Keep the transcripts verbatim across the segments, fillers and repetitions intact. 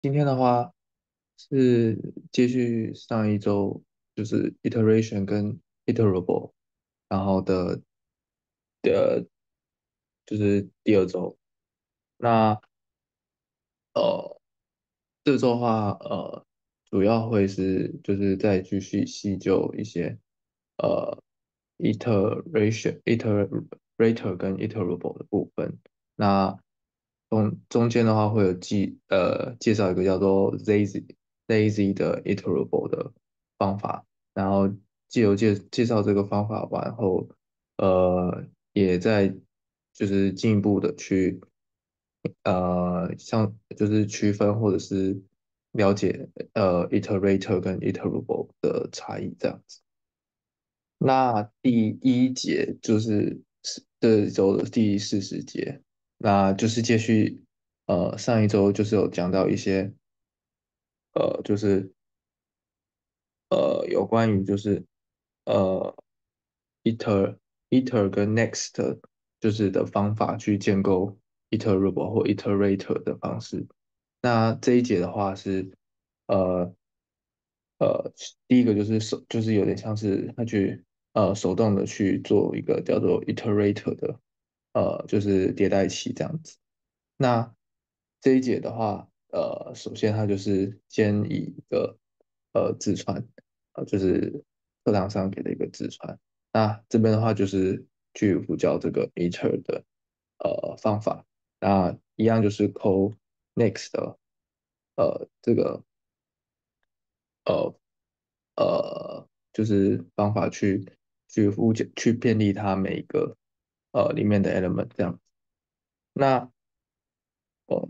今天的话是接续上一周，就是 iteration 跟 iterable，然后的的，就是第二周。那呃，这周的话，呃，主要会是就是再继续细究一些呃 iteration、iterator 跟 iterable 的部分。那中中间的话会有记呃介绍一个叫做 lazy lazy 的 iterable 的方法，然后借由介介绍这个方法完后，呃，也在就是进一步的去呃像就是区分或者是了解呃 iterator 跟 iterable 的差异这样子。那第一节就是是这周的第四十节，那就是接续呃上一周就是有讲到一些呃就是呃有关于就是呃 iter iter 跟 next 就是的方法去建构 iterable 或 iterator 的方式。那这一节的话是呃呃，第一个就是手，就是有点像是他去呃手动的去做一个叫做 iterator 的呃，就是迭代器这样子。那这一节的话，呃，首先它就是先以一个呃字串，呃，就是课堂上给的一个字串。那这边的话就是去呼叫这个 iter 的呃方法。那一样就是 call next 的呃这个呃呃，就是方法去去复解去便利它每一个呃里面的 element 这样。那呃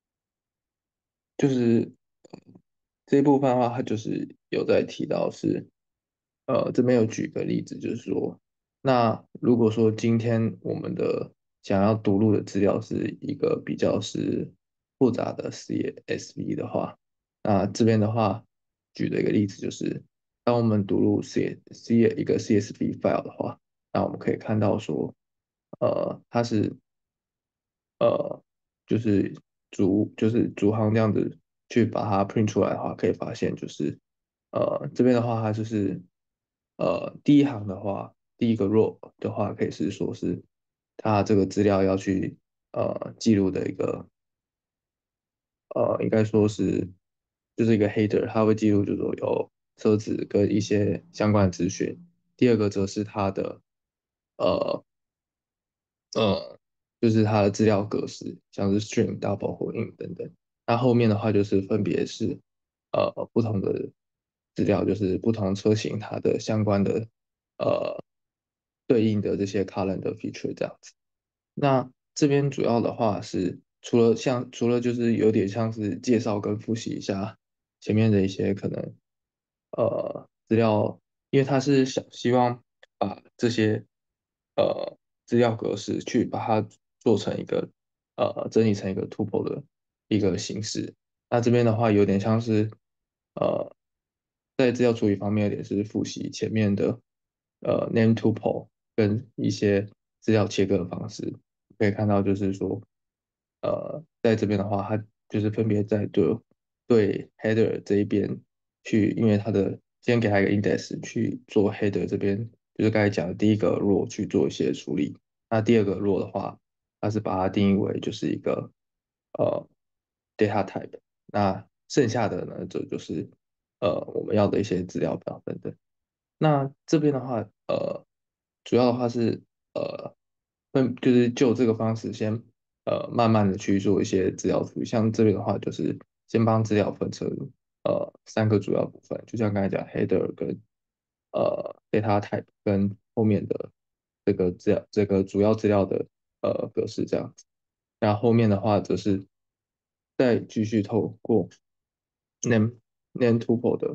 就是这一部分的话，它就是有在提到是呃这边有举个例子，就是说，那如果说今天我们的想要读入的资料是一个比较是复杂的 C S V 的话，那这边的话举的一个例子就是，当我们读入 C C 一个 C S V file 的话，那我们可以看到说，呃，它是呃，就是逐就是逐行这样子去把它 print 出来的话，可以发现就是呃这边的话，它就是呃第一行的话，第一个 row 的话，可以是说是它这个资料要去呃记录的一个呃应该说是就是一个 header，它会记录就是说有车子跟一些相关的资讯。第二个则是它的呃呃，就是它的资料格式，像是 string、double 或 int 等等。那后面的话就是分别是呃不同的资料，就是不同车型它的相关的呃对应的这些 column 的 feature 这样子。那这边主要的话是除了像除了就是有点像是介绍跟复习一下前面的一些可能呃资料，因为它是想希望把这些呃资料格式去把它做成一个呃整理成一个 tuple 的一个形式。那这边的话有点像是呃在资料处理方面也是复习前面的呃 name tuple 跟一些资料切割的方式。可以看到，就是说，呃，在这边的话，它就是分别在对对 header 这一边去，因为它的先给它一个 index 去做 header 这边，就是刚才讲的第一个 row 去做一些处理。那第二个 row 的话，它是把它定义为就是一个呃 data type。那剩下的呢，这就是呃我们要的一些资料表等等。那这边的话，呃，主要的话是呃，分就是就这个方式先呃慢慢的去做一些资料处理。像这边的话，就是先帮资料分成呃三个主要部分，就像刚才讲 header 跟呃 data type 跟后面的这个资料这个主要资料的呃格式这样子。那后面的话则是再继续透过 name name tuple 的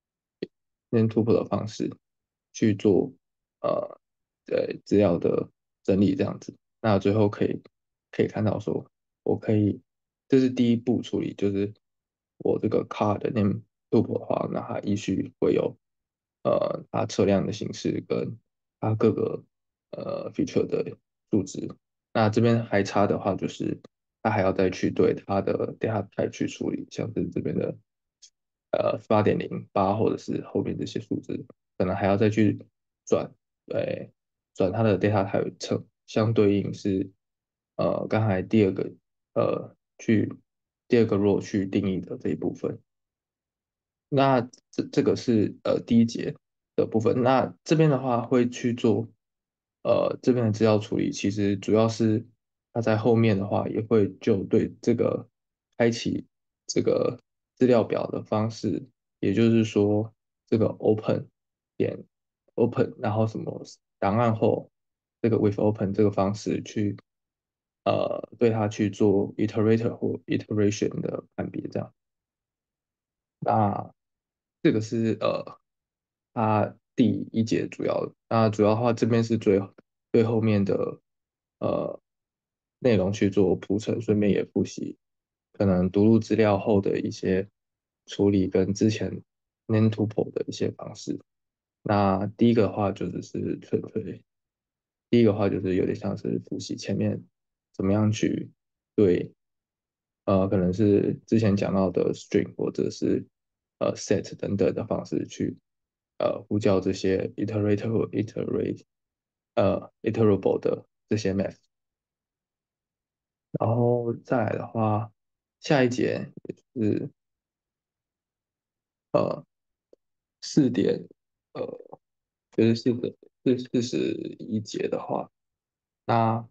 name tuple 的方式去做呃呃资料的整理这样子。那最后可以可以看到说，我可以这是第一步处理，就是我这个 car 的 name tuple 的话，那它依序会有呃它车辆的形式跟它各个呃 feature 的数值。那这边还差的话就是它还要再去对它的 data type 去处理，像是这边的呃八点零八或者是后面这些数字，可能还要再去转，对，转它的 data type 成相对应是呃刚才第二个呃去第二个 row 去定义的这一部分。那这这个是呃第一节的部分。那这边的话会去做呃这边的资料处理，其实主要是它在后面的话也会就对这个开启这个资料表的方式，也就是说这个 open 点 open，然后什么档案后这个 with open 这个方式去呃对它去做 iterator 或 iteration 的判别这样。那这个是呃，它第一节主要的。那主要的话，这边是最最后面的呃内容去做铺陈，顺便也复习可能读入资料后的一些处理跟之前 Nantuple 的一些方式。那第一个的话就只是纯粹，第一个的话就是有点像是复习前面怎么样去对呃，可能是之前讲到的 string 或者是呃 set 等等的方式去呃呼叫这些 iterator 或 iterate 呃 iterable 的这些 math。然后再来的话，下一节也是呃四点呃就是四个四四十一节的话，那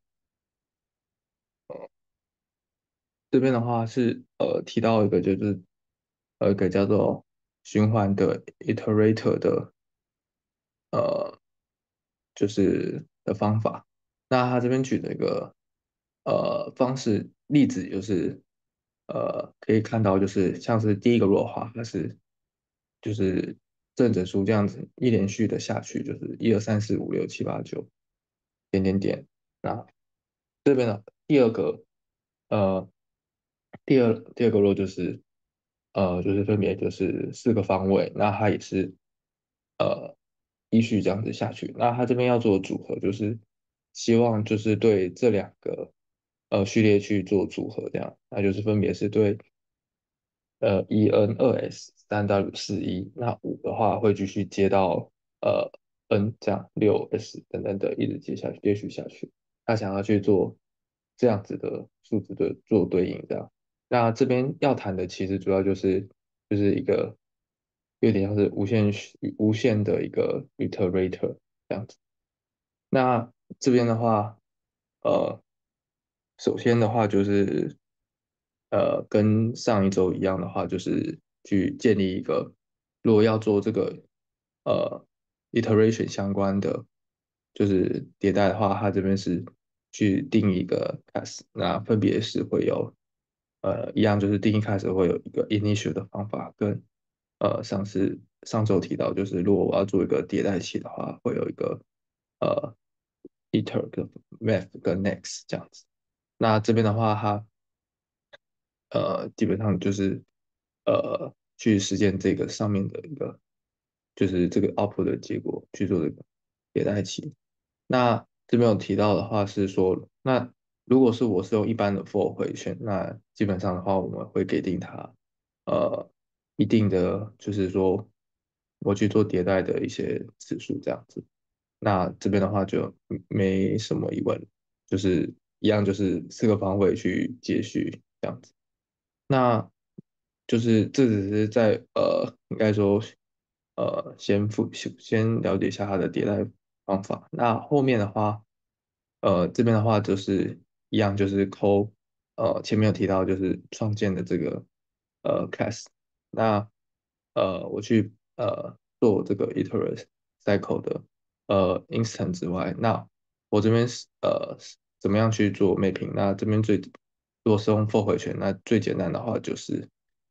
这边的话是呃提到一个就是呃一个叫做循环的 iterator 的呃就是的方法。那他这边举的一个呃方式例子就是呃可以看到就是像是第一个弱化，它是就是正整数这样子一连续的下去，就是一二三四五六七八九点点点。那这边的第二个呃第二第二个 row 就是呃就是分别就是四个方位，那它也是呃依序这样子下去。那它这边要做的组合就是希望就是对这两个呃序列去做组合，这样，那就是分别是对呃 E N 二 S 三 W 四一，那五的话会继续接到呃 N 这样六 S 等等的一直接下去，接续下去。他想要去做这样子的数字的做对应，这样。那这边要谈的其实主要就是就是一个有点像是无限虚无限的一个 iterator 这样子。那这边的话，呃，首先的话就是，呃，跟上一周一样的话，就是去建立一个，如果要做这个呃 iteration 相关的，就是迭代的话，它这边是去定义一个 class，那分别是会有，呃，一样就是定义 class 会有一个 initial 的方法，跟呃上次上周提到，就是如果我要做一个迭代器的话，会有一个呃 iter 跟 math 跟 next 这样子。那这边的话，它呃，基本上就是呃去实现这个上面的一个，就是这个 output 的结果去做这个迭代器。那这边有提到的话是说，那如果是我是用一般的 for 回旋，那基本上的话我们会给定它呃一定的，就是说我去做迭代的一些次数这样子。那这边的话就没什么疑问，就是一样就是四个方位去接续这样子。那就是这只是在呃，应该说呃，先复先了解一下它的迭代方法。那后面的话，呃，这边的话就是一样，就是抠呃前面有提到就是创建的这个呃 class，那呃我去呃做这个 iterate cycle 的呃 instant 之外，那我这边是呃怎么样去做 mapping？那这边最如果是用 for 回旋，那最简单的话就是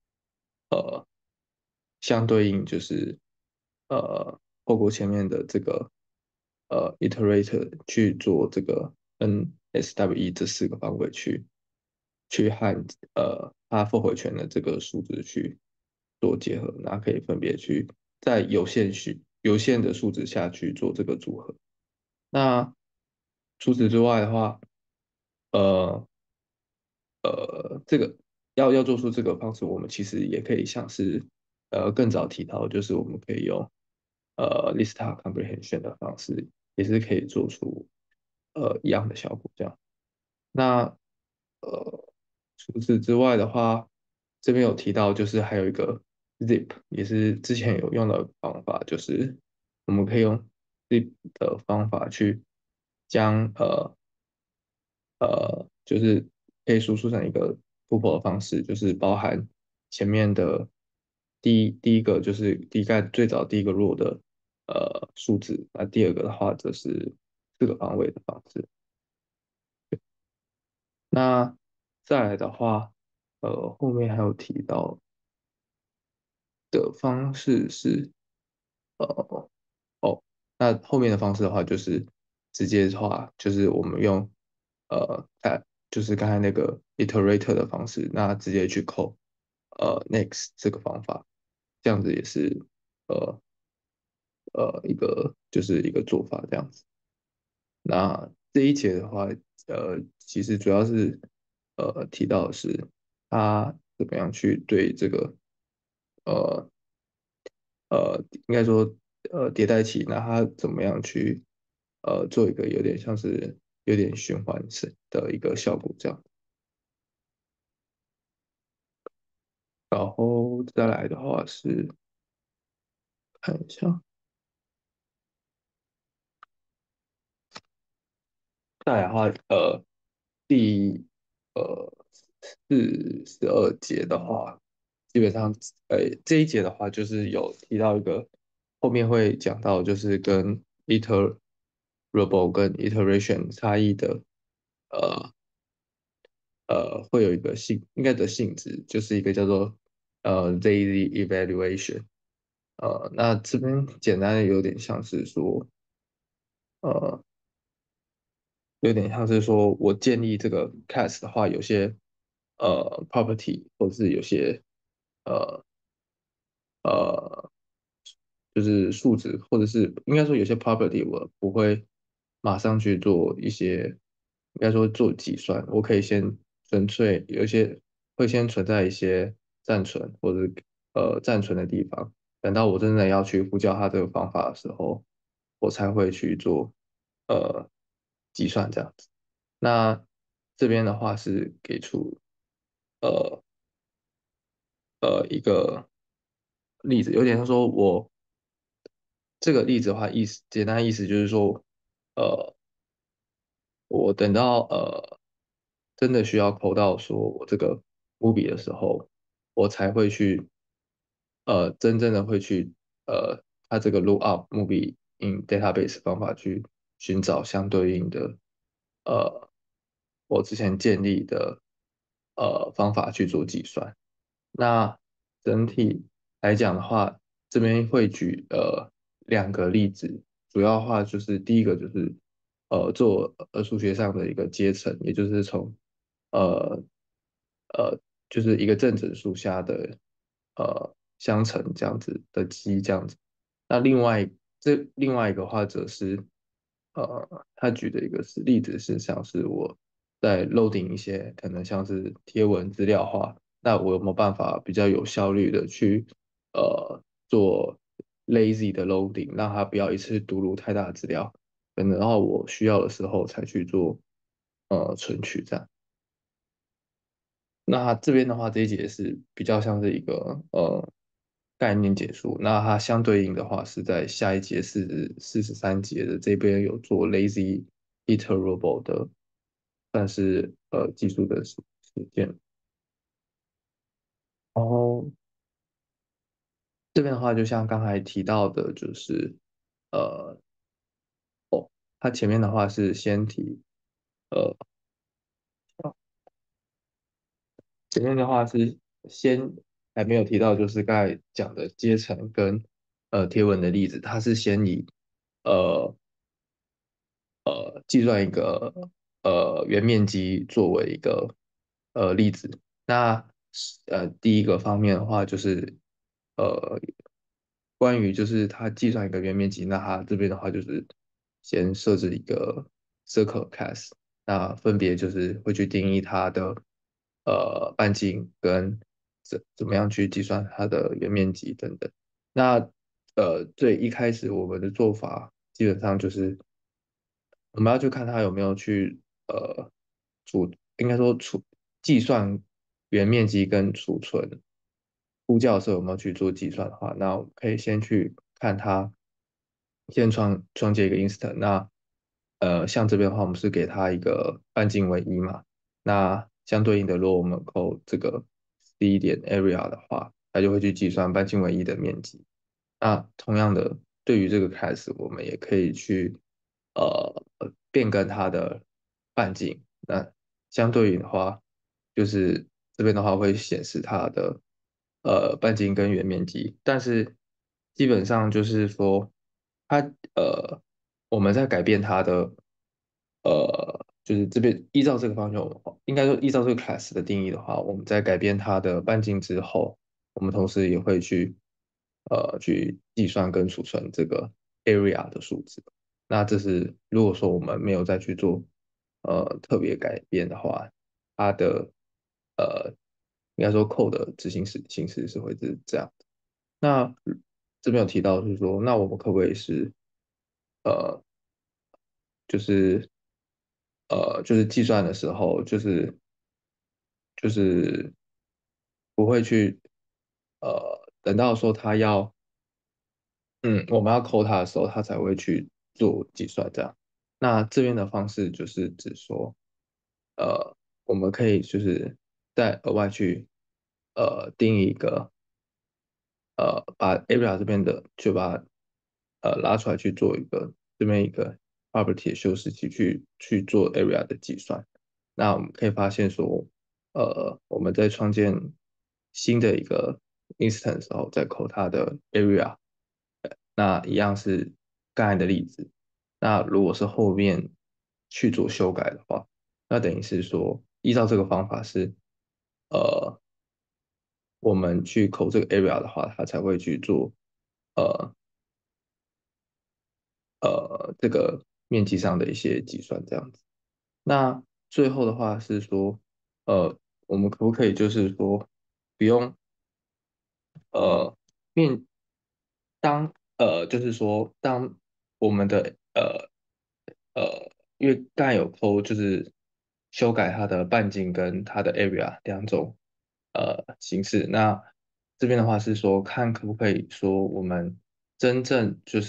相对应就是呃透过前面的这个呃 iterator 去做这个 N S W E 这四个方位去去和呃它 for 回旋的这个数字去做结合，那可以分别去在有限序有限的数值下去做这个组合。那除此之外的话，呃呃，这个要要做出这个方式，我们其实也可以像是呃更早提到，就是我们可以用呃 list comprehension 的方式，也是可以做出呃一样的效果。这样，那呃除此之外的话，这边有提到就是还有一个 zip，也是之前有用的方法，就是我们可以用 zip 的方法去将呃呃，就是可以输出成一个突破的方式，就是包含前面的第一第一个就是第一个最早第一个 row 的呃数字，那第二个的话则是四个方位的方式。那再来的话，呃，后面还有提到的方式是，呃，哦，那后面的方式的话，就是直接的话，就是我们用呃，呃就是刚才那个 iterator 的方式，那直接去扣呃 next 这个方法，这样子也是呃呃一个就是一个做法这样子。那这一节的话，呃，其实主要是呃提到的是他怎么样去对这个呃呃，应该说呃迭代器，那它怎么样去呃做一个有点像是有点循环式的一个效果这样。然后再来的话是看一下，再来的话呃第呃四十二节的话，基本上呃这一节的话就是有提到一个后面会讲到就是跟 iterable 跟 iteration 差异的。呃呃，会有一个性，应该的性质就是一个叫做呃 daily evaluation。呃，那这边简单的有点像是说，呃，有点像是说我建立这个 class 的话，有些呃 property 或者是有些呃呃就是数值，或者是应该说有些 property 我不会马上去做一些，应该说做计算，我可以先纯粹有一些会先存在一些暂存或者呃暂存的地方，等到我真的要去呼叫它这个方法的时候，我才会去做呃计算这样子。那这边的话是给出呃呃一个例子，有点像说我这个例子的话，意思简单意思就是说，呃，我等到呃真的需要扣到说我这个 movie 的时候，我才会去呃真正的会去呃它这个 look up movie in database 方法去寻找相对应的呃我之前建立的呃方法去做计算。那整体来讲的话，这边会举呃两个例子，主要的话就是第一个就是呃做呃数学上的一个阶层，也就是从呃呃就是一个正整数下的呃相乘这样子的积这样子。那另外这另外一个话则是呃他举的一个是例子是像是我在 loading 一些可能像是贴文资料化。那我有没有办法比较有效率的去呃做 lazy 的 loading，让它不要一次读入太大的资料，等然后我需要的时候才去做呃存取这样。那这边的话，这一节是比较像是一个呃概念结束，那它相对应的话是在下一节四四十三节的这边有做 lazy iterable 的，算是呃技术的实实践。然后这边的话，就像刚才提到的，就是呃，它前面的话是先提，呃，前面的话是先还没有提到，就是刚才讲的阶层跟呃贴文的例子，它是先以呃呃计算一个呃原面积作为一个呃例子。那呃第一个方面的话，就是呃关于就是它计算一个原面积，那它这边的话就是先设置一个 circle class，那分别就是会去定义它的。 呃半径跟怎怎么样去计算它的原面积等等。那呃最一开始我们的做法基本上就是我们要去看它有没有去呃储，应该说储计算原面积跟储存呼叫的时候有没有去做计算的话，那我们可以先去看它先创创建一个 instant。那呃像这边的话，我们是给它一个半径为一嘛。那相对应的，如果我们扣这个 c 点 area 的话，它就会去计算半径为一的面积。那同样的，对于这个 class，我们也可以去呃变更它的半径。那相对应的话，就是这边的话会显示它的呃半径跟圆面积，但是基本上就是说，它呃我们在改变它的呃就是这边依照这个方向的话，应该说依照这个 class 的定义的话，我们在改变它的半径之后，我们同时也会去呃去计算跟储存这个 area 的数字。那这是如果说我们没有再去做呃特别改变的话，它的呃应该说 code 的执行式形式是会是这样的。那这边有提到就是说，那我们可不可以是呃就是呃就是计算的时候，就是就是不会去呃等到说他要嗯我们要扣他的时候，他才会去做计算这样。那这边的方式就是指说，呃，我们可以就是再额外去呃定义一个呃把 area 这边的就把它呃拉出来去做一个这边一个 property 的修饰器去去做 area 的计算。那我们可以发现说，呃，我们在创建新的一个 instance 的时候，再扣它的 area，那一样是刚才的例子。那如果是后面去做修改的话，那等于是说，依照这个方法是，呃，我们去扣这个 area 的话，它才会去做，呃呃这个面积上的一些计算这样子。那最后的话是说，呃，我们可不可以就是说，不用呃面当呃就是说，当我们的呃呃，因为刚才有抠就是修改它的半径跟它的 area 两种呃形式。那这边的话是说，看可不可以说我们真正就是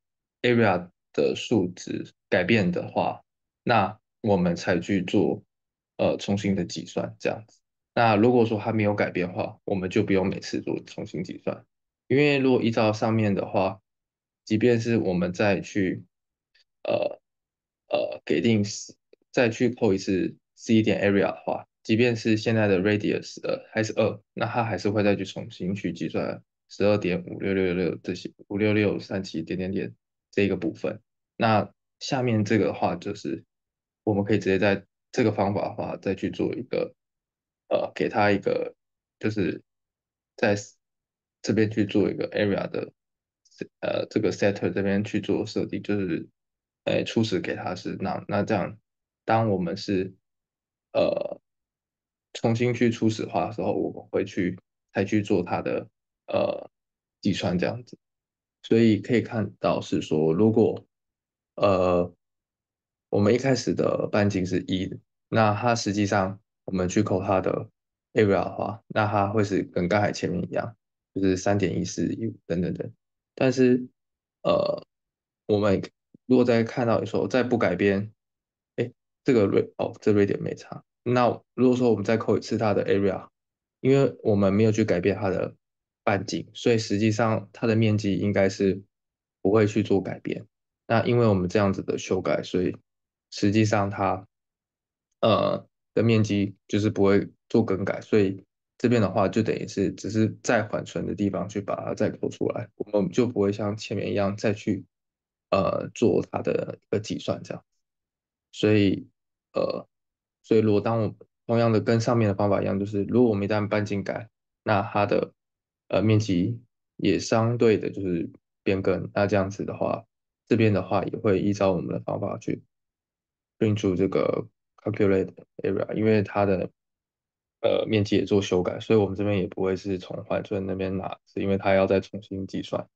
area 的数值改变的话，那我们才去做呃重新的计算这样子。那如果说它没有改变的话，我们就不用每次做重新计算。因为如果依照上面的话，即便是我们再去呃呃给定 c- 再去扣一次 c 点 area 的话，即便是现在的 radius 呃还是二，那它还是会再去重新去计算十二点五六六六这些五六六三七点点点这一个部分。那下面这个的话就是我们可以直接在这个方法的话再去做一个呃给它一个就是在这边去做一个 area 的呃这个 setter 这边去做设定，就是呃初始给它是那那这样，当我们是呃重新去初始化的时候，我们会去才去做它的呃计算这样子。所以可以看到是说，如果呃我们一开始的半径是一，那它实际上我们去扣它的 area 的话，那它会是跟刚才前面一样，就是三点一四一五等等等。但是呃，我们如果再看到的时候再不改变，哎，这个 r 哦，这 radius 没差。那如果说我们再扣一次它的 area，因为我们没有去改变它的半径，所以实际上它的面积应该是不会去做改变。那因为我们这样子的修改，所以实际上它呃的面积就是不会做更改，所以这边的话就等于是只是在缓存的地方去把它再抠出来，我们就不会像前面一样再去呃做它的一个计算这样。所以呃，所以如果当我同样的跟上面的方法一样，就是如果我们一旦半径改，那它的呃面积也相对的就是变更，那这样子的话，这边的话也会依照我们的方法去 bring 出这个 calculate area，因为它的呃面积也做修改，所以我们这边也不会是从缓存那边拿，是因为它要再重新计算。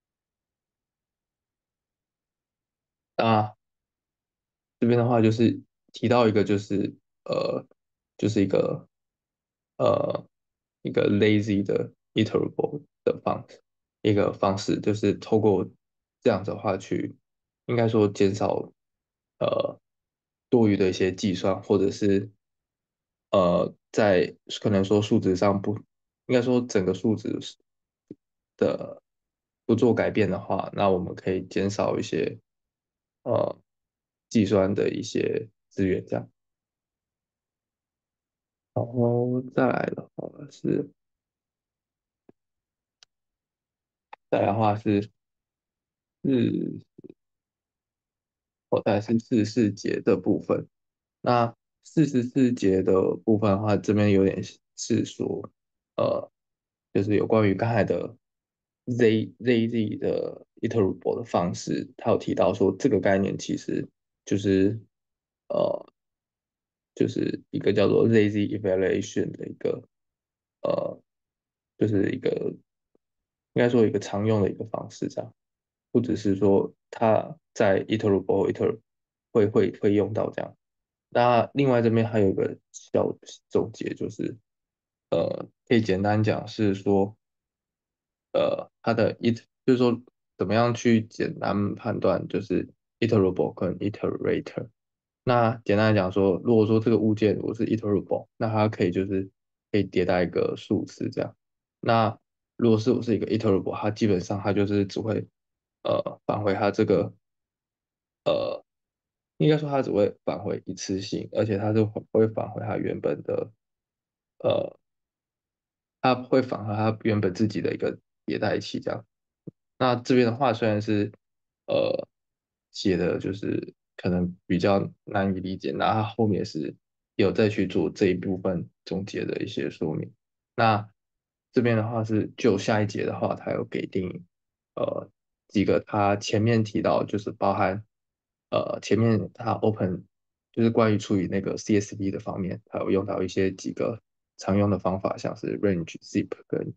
那这边的话就是提到一个就是呃就是一个呃一个 lazy 的 iterable 的方式，一个方式就是透过这样子的话去应该说减少呃多余的一些计算，或者是呃在可能说数值上不应该说整个数值是的不做改变的话，那我们可以减少一些呃计算的一些资源这样。然后再来的话是，再来的话是四，哦，再来是四十四节的部分。那四十四节的部分的话，这边有点是说，呃，就是有关于刚才的 Z Z Z 的 iterable 的方式，他有提到说这个概念其实就是呃，就是一个叫做 Z Z evaluation 的一个呃，就是一个应该说一个常用的一个方式这样。不只是说它在 iterable iter 会会会用到这样。那另外这边还有一个小总结，就是呃，可以简单讲是说，呃，它的 it 就是说怎么样去简单判断就是 iterable 跟 iterator。那简单来讲说，如果说这个物件我是 iterable，那它可以就是可以迭代一个数字这样。那如果是我是一个 iterable，它基本上它就是只会呃返回它这个呃，应该说它只会返回一次性，而且它是会会返回它原本的呃，它会返回它原本自己的一个迭代器这样。那这边的话虽然是呃写的就是可能比较难以理解，那它后面是有再去做这一部分总结的一些说明。那这边的话是就下一节的话，它有给定呃几个它前面提到就是包含呃前面它 open 就是关于处理那个 C S V 的方面，它有用到一些几个常用的方法，像是 range、zip 跟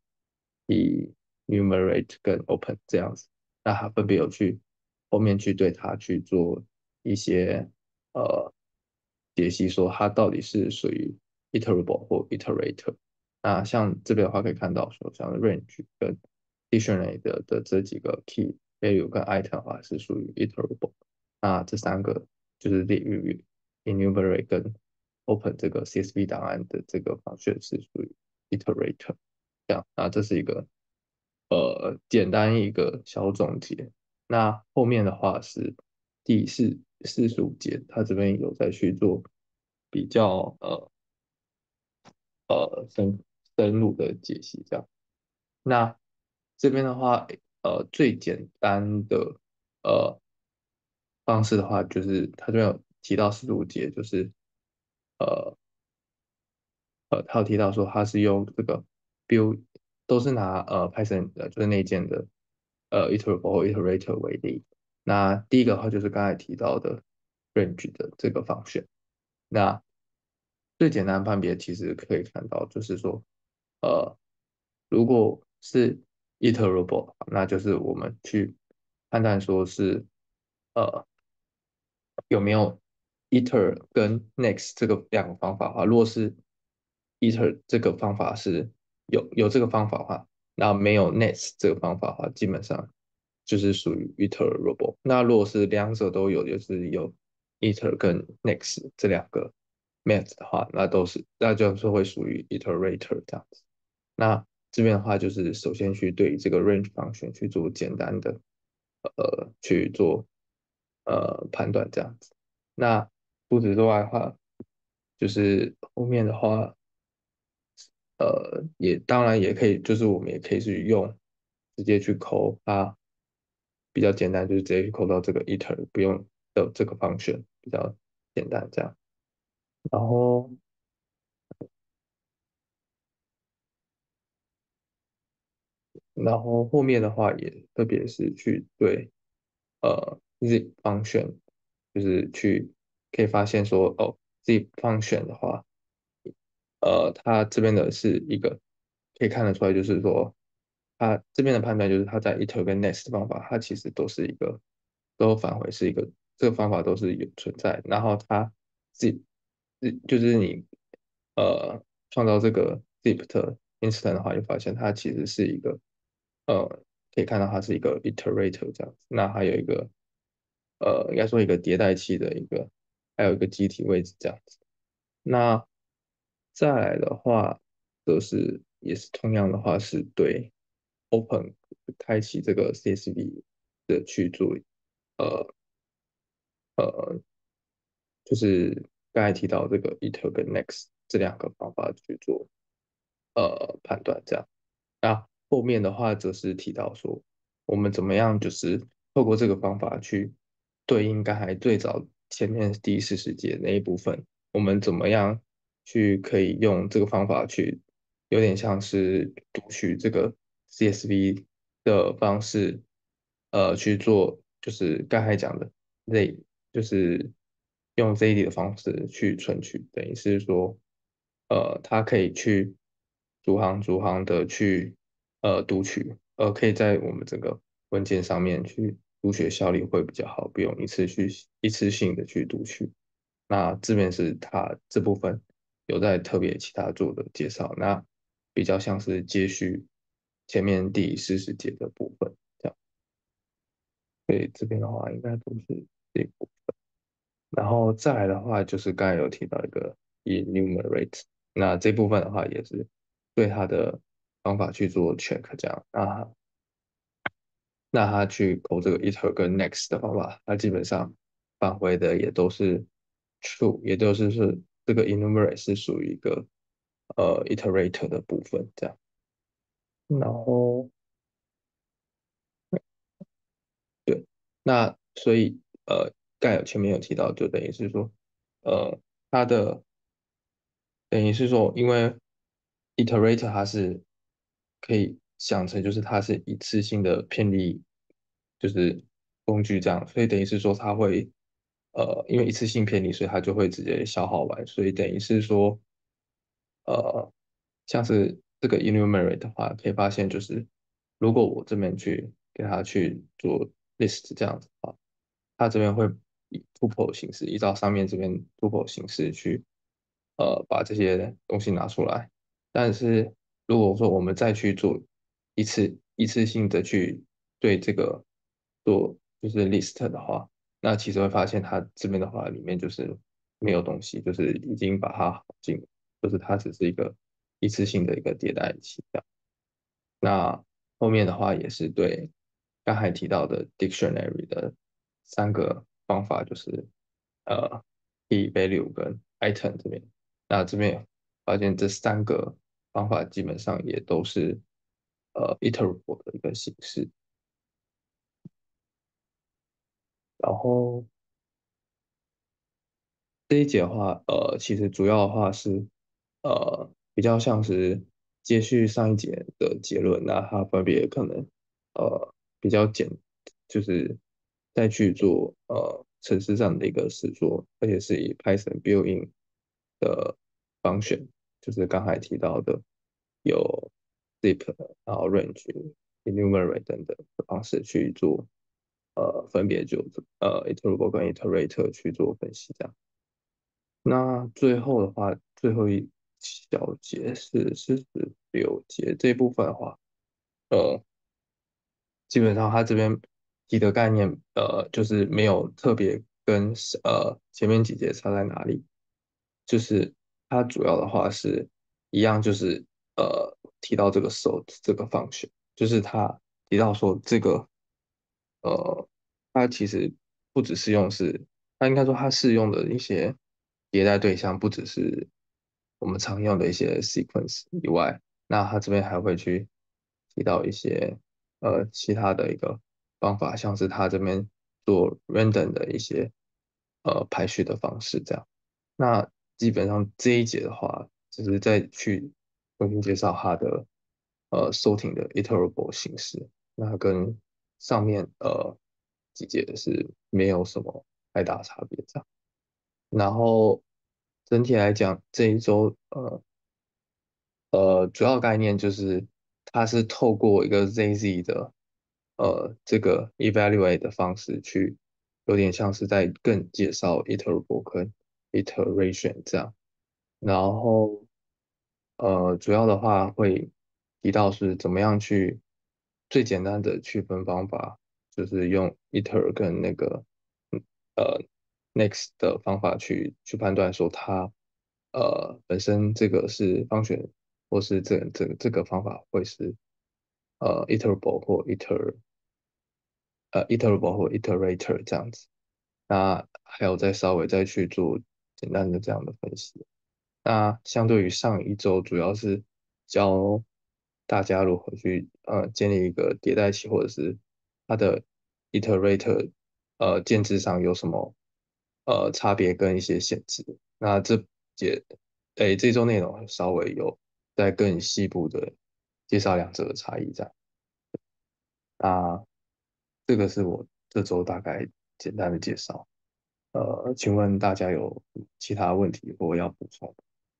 enumerate 跟 open 这样子。那它分别有去后面去对它去做一些呃解析，说它到底是属于 iterable 或 iterator。那像这边的话可以看到说，像 range 跟 dictionary 的的这几个 key value 跟 item 的话是属于 iterable。那这三个就是 the enumerate 跟 open 这个 C S V 档案的这个 function 是属于 iterator。这样，那这是一个呃简单一个小总结。那后面的话是第四四十五节，他这边有在去做比较呃呃深深入的解析，这样。那这边的话，呃，最简单的呃方式的话，就是他这边有提到四十五节，就是呃呃，他有提到说他是用这个 build 都是拿呃 Python 的就是内建的呃 iterable 或 iterator 为例。那第一个的话就是刚才提到的 range 的这个 function。那最简单的判别其实可以看到，就是说呃如果是 iterable，那就是我们去判断说是呃有没有 iter 跟 next 这个两个方法的话，如果是 iter 这个方法是有有这个方法的话，那没有 next 这个方法的话，基本上就是属于 iterable。那如果是两者都有，就是有 iter 跟 next 这两个 met 的话，那都是那就是会属于 iterator 这样子。那这边的话，就是首先去对这个 range function 去做简单的呃去做呃判断这样子。那除此之外的话，就是后面的话，呃，也当然也可以，就是我们也可以去用直接去抠它，比较简单，就是直接去抠到这个 iter，不用的这个 function 比较简单这样。然后然后后面的话也特别是去对呃 zip function，就是去可以发现说哦 zip function 的话。 呃，它这边的是一个可以看得出来，就是说，它这边的判断就是它在 iter 跟 next 方法，它其实都是一个都返回是一个这个方法都是有存在，然后它 zip 就是你呃创造这个 zip 的 instant 的话，就发现它其实是一个呃可以看到它是一个 iterator 这样子，那还有一个呃应该说一个迭代器的一个，还有一个基体位置这样子。那再来的话，则是也是同样的话，是对 Open 开启这个 C S V 的去做，呃呃，就是刚才提到这个 iter 跟 next 这两个方法去做呃判断，这样。那后面的话则是提到说，我们怎么样就是透过这个方法去对应刚才最早前面第四十节那一部分，我们怎么样去可以用这个方法去，有点像是读取这个 C S V 的方式，呃，去做就是刚才讲的 Z，就是用 Z D 的方式去存取，等于是说，呃，它可以去逐行逐行的去呃读取，呃，可以在我们整个文件上面去读取效率会比较好，不用一次去一次性的去读取。那这边是它这部分有在特别其他做的介绍，那比较像是接续前面第四十节的部分这样。所以这边的话应该都是这一部分，然后再来的话就是刚才有提到一个 enumerate，那这部分的话也是对它的方法去做 check 这样，那那他去勾这个 iter 跟 next 的方法，它基本上返回的也都是 true，也就是是这个 enumerate 是属于一个呃 iterator 的部分这样。然后对，那所以呃，刚才有前面有提到，就等于是说，呃，它的等于是说，因为 iterator 它是可以想成就是它是一次性的偏离，就是工具这样，所以等于是说它会呃，因为一次性偏离，所以它就会直接消耗完，所以等于是说，呃，像是这个 enumerate 的话，可以发现就是，如果我这边去给它去做 list 这样子的话，它这边会以 tuple 形式，依照上面这边 tuple 形式去，呃，把这些东西拿出来。但是如果说我们再去做一次一次性的去对这个做就是 list 的话，那其实会发现它这边的话里面就是没有东西，就是已经把它耗尽，就是它只是一个一次性的一个迭代器这样。那后面的话也是对刚才提到的 dictionary 的三个方法，就是呃 key value 跟 item 这边。那这边发现这三个方法基本上也都是呃 iterable 的一个形式。然后这一节的话，呃，其实主要的话是，呃，比较像是接续上一节的结论，那它分别可能，呃，比较简，就是再去做呃程式上的一个实作，而且是以 Python built-in 的 function，就是刚才提到的有 zip，然后 range、enumerate 等等的方式去做，呃，分别就呃 iterable 跟 iterator 去做分析这样。那最后的话，最后一小节是四十六节这一部分的话，呃，基本上它这边提的概念，呃，就是没有特别跟呃前面几节差在哪里，就是它主要的话是一样，就是呃提到这个 sort 这个 function，就是它提到说这个呃，它其实不只适用是，它应该说它适用的一些迭代对象，不只是我们常用的一些 sequence 以外，那它这边还会去提到一些呃其他的一个方法，像是它这边做 random 的一些呃排序的方式这样。那基本上这一节的话，只是再去重新介绍它的呃 sorting 的 iterable 形式。那跟上面呃几节是没有什么太大差别这样。然后整体来讲，这一周呃呃，主要概念就是它是透过一个 Z Z 的呃这个 evaluate 的方式去，有点像是在更介绍 iterable 跟 iteration 这样。然后呃，主要的话会提到是怎么样去最简单的区分方法，就是用 iter 跟那个嗯呃 next 的方法去去判断说它呃本身这个是方选，或是这这这个方法会是呃 iterable 或 iter 呃 iterable 或 iterator 这样子。那还有再稍微再去做简单的这样的分析。那相对于上一周，主要是教大家如何去呃建立一个迭代器，或者是它的 iterator 呃建制上有什么呃差别跟一些限制。那这节诶这周内容稍微有再更细部的介绍两者的差异这样。那这个是我这周大概简单的介绍。呃，请问大家有其他问题或要补充的？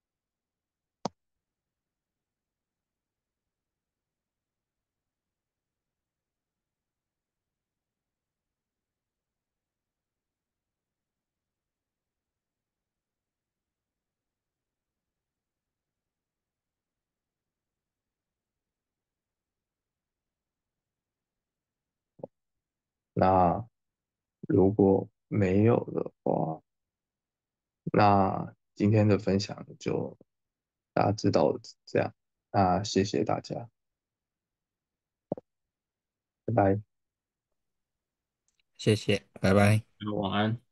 那如果没有的话，那今天的分享就大家知道这样。那谢谢大家，拜拜。 谢谢，拜拜。 晚安。